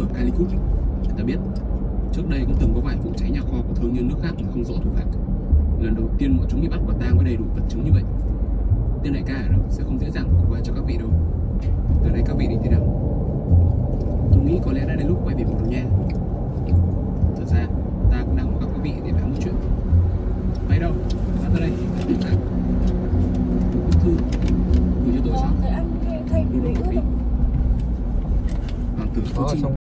ở Calicut. Ta biết trước đây cũng từng có vài vụ cháy nhà kho của thương nhân nước khác mà không rõ thủ phạm. Lần đầu tiên bọn chúng bị bắt quả tang với đầy đủ vật chứng như vậy. Tên đại ca ở đâu sẽ không dễ dàng bỏ qua cho các vị đâu. Từ đây các vị định thế nào? Tôi nghĩ có lẽ đã đến lúc quay về một nha. Thật ra ta cũng đang muốn gặp các vị để nói một chuyện. Hay đâu, ta tới đây. Bức thư gửi cho tôi sao? Thầy ăn thay vì lấy ướt. Hoàng tử Phú Trinh